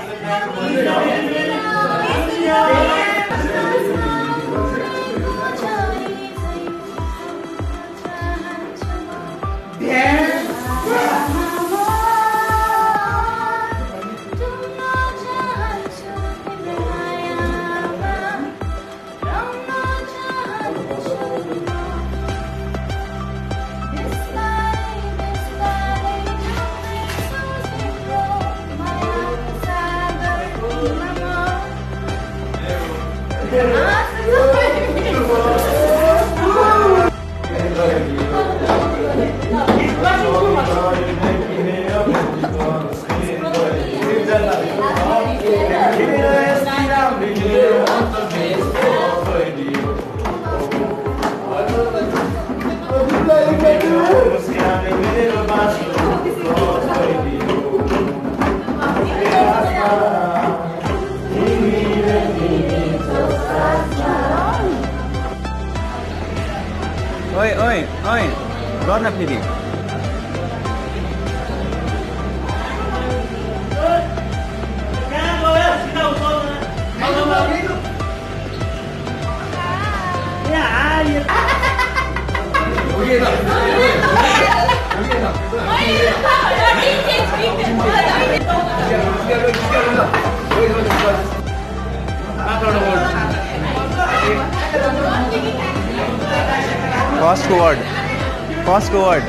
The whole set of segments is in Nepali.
Oi, oi, oi. गर्न फेरि Fast forward. Fast forward.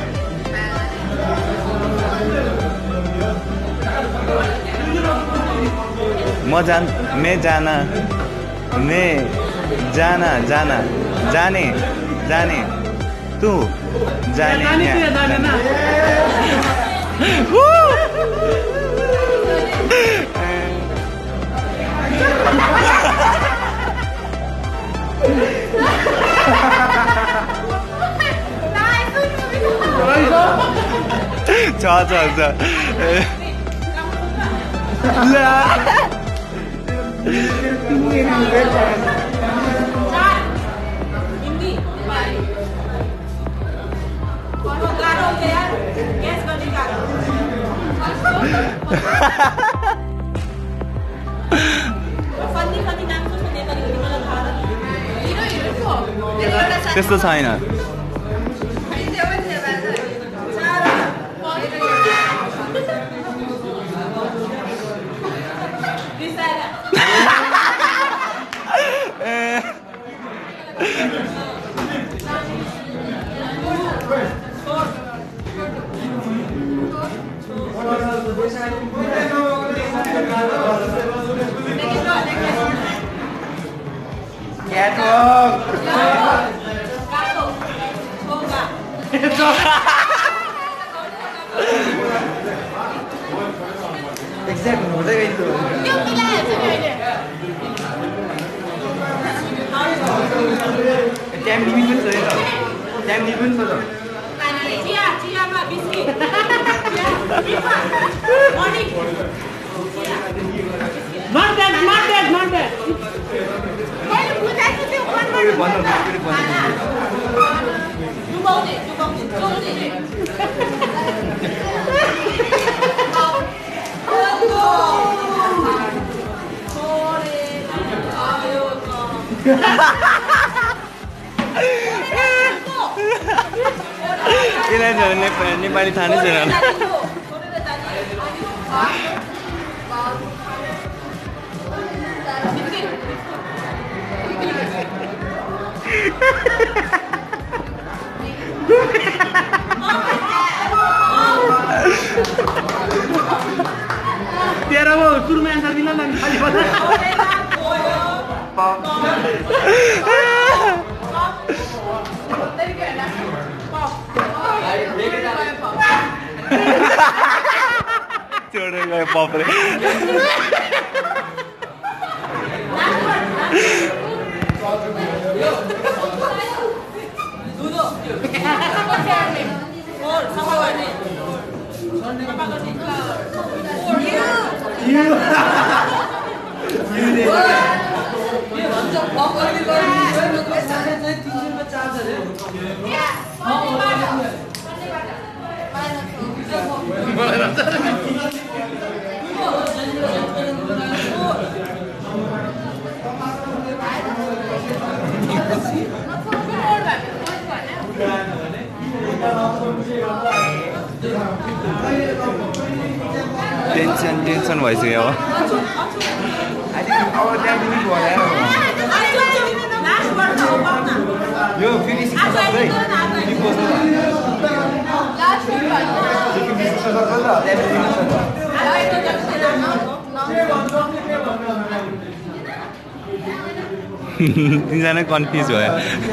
मैं जाना जाना जाने जाने तू जाने 자. त्यस्तो छैन Exact हुँदै गयो त्यो मिलाएर चाहिँ अहिले टाइम लिमिट पनि छ है टाइम लिमिट पनि छ त चियामा बिस्किट मर्निङ नट द्याट मैले बुझाएको त्यो डुबाउने नेपाली थाहा नै छैन तेरा वो शुरू में आंसर मिला ना खाली पता छोड़ गए पाप रे टेन्सन भइसक्यो अब यो फेरि तिनजना कन्फ्युज भयो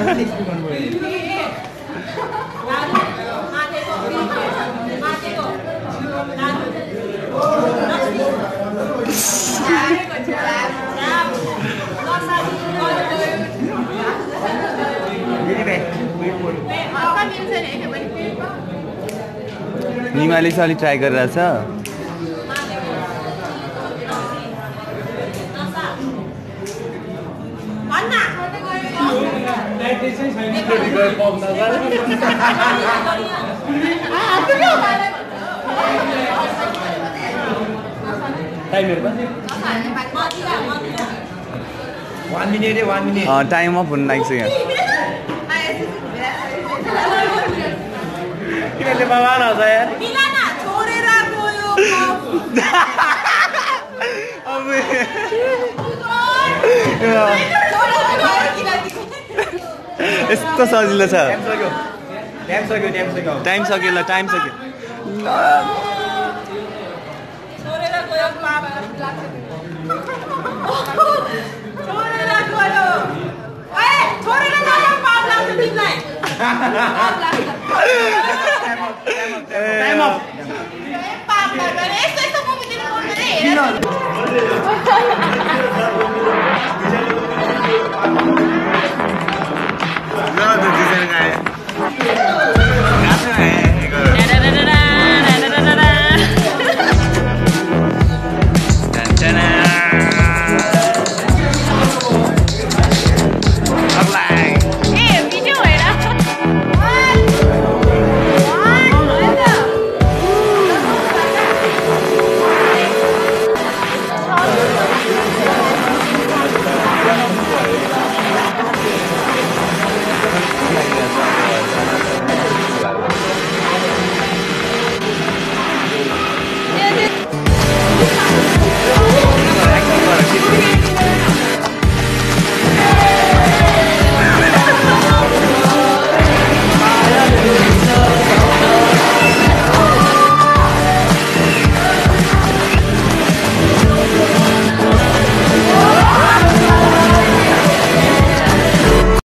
निमाले चाहिँ अलिक ट्राई गरिरहेछ टाइम अफ हुन लागिसक्यो यस्तो सजिलो छ टाइम सक्यो ल टाइम सक्यो